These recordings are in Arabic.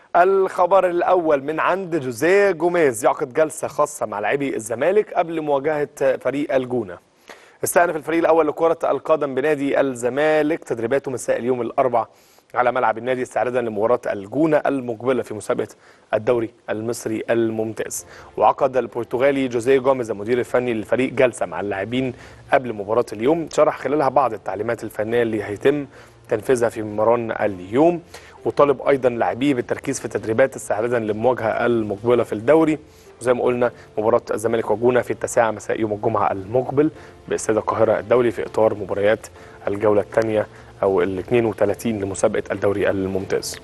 الخبر الأول من عند جوزيه جوميز، يعقد جلسة خاصة مع لاعبي الزمالك قبل مواجهة فريق الجونة. استأنف الفريق الأول لكرة القدم بنادي الزمالك تدريباته مساء اليوم الأربعاء على ملعب النادي استعدادا لمباراة الجونة المقبلة في مسابقة الدوري المصري الممتاز. وعقد البرتغالي جوزيه جوميز المدير الفني للفريق جلسة مع اللاعبين قبل مباراة اليوم، شرح خلالها بعض التعليمات الفنية اللي هيتم تنفيذها في مران اليوم، وطالب ايضا لاعبيه بالتركيز في التدريبات استعدادا للمواجهه المقبله في الدوري. وزي ما قلنا مباراه الزمالك والجونه في 9 مساء يوم الجمعه المقبل باستاد القاهره الدولي في اطار مباريات الجوله الثانيه او ال 32 لمسابقه الدوري الممتاز.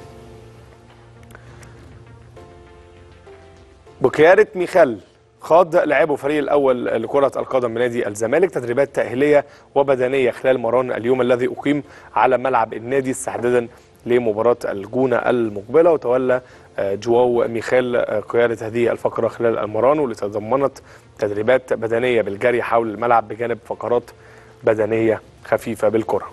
بقياده ميخال خاض لاعبو فريق الاول لكره القدم بنادي الزمالك تدريبات تاهيليه وبدنيه خلال مران اليوم الذي اقيم على ملعب النادي استعدادا لمباراه الجونه المقبله. وتولى جواو ميخال قياده هذه الفقره خلال المران، واللي تضمنت تدريبات بدنيه بالجري حول الملعب بجانب فقرات بدنيه خفيفه بالكره.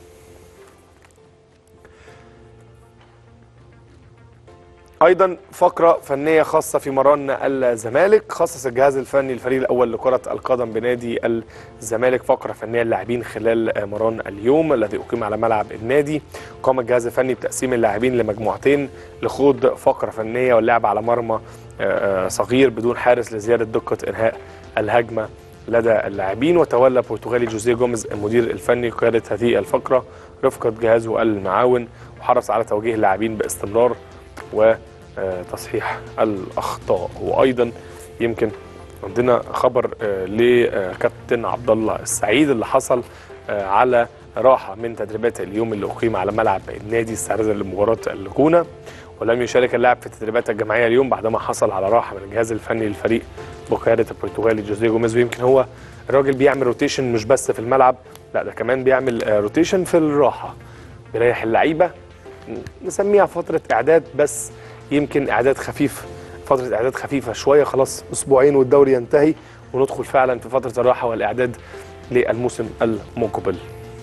ايضا فقره فنيه خاصه في مران الزمالك، خصص الجهاز الفني للفريق الاول لكره القدم بنادي الزمالك فقره فنيه للاعبين خلال مران اليوم الذي اقيم على ملعب النادي. قام الجهاز الفني بتقسيم اللاعبين لمجموعتين لخوض فقره فنيه واللعب على مرمى صغير بدون حارس لزياده دقه انهاء الهجمه لدى اللاعبين. وتولى البرتغالي جوزيه جوميز المدير الفني قياده هذه الفقره رفقه جهازه المعاون، وحرص على توجيه اللاعبين باستمرار وتصحيح الأخطاء. وأيضا يمكن عندنا خبر لكابتن عبد الله السعيد اللي حصل على راحة من تدريبات اليوم اللي أقيم على ملعب النادي استعدادا لمباراة الجونة، ولم يشارك اللاعب في التدريبات الجماعية اليوم بعدما حصل على راحة من الجهاز الفني للفريق بقيادة البرتغالي جوزيه جوميز. ويمكن هو الراجل بيعمل روتيشن مش بس في الملعب، لا ده كمان بيعمل روتيشن في الراحة، بيريح اللعيبة، نسميها فترة إعداد، بس يمكن إعداد خفيف، فترة إعداد خفيفة شوية، خلاص أسبوعين والدوري ينتهي وندخل فعلا في فترة الراحة والإعداد للموسم المقبل.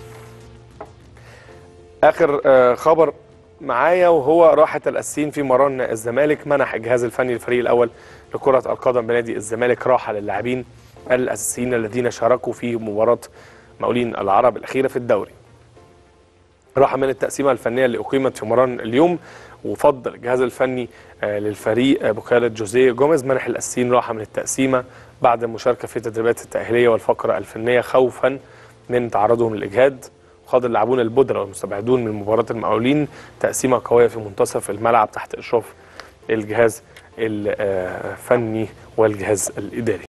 آخر خبر معايا وهو راحة الأساسيين في مران الزمالك. منح الجهاز الفني للفريق الأول لكرة القدم بنادي الزمالك راحة للاعبين الأساسيين الذين شاركوا في مباراة مقاولين العرب الأخيرة في الدوري. راحة من التقسيمة الفنية اللي أقيمت في مران اليوم، وفضل الجهاز الفني للفريق بقيادة جوزيه جوميز منح الأساسيين راحة من التقسيمة بعد المشاركة في التدريبات التأهيلية والفقرة الفنية خوفا من تعرضهم للإجهاد. وخاض اللاعبون البودرة والمستبعدون من مباراة المقاولين تقسيمة قوية في منتصف الملعب تحت إشراف الجهاز الفني والجهاز الإداري.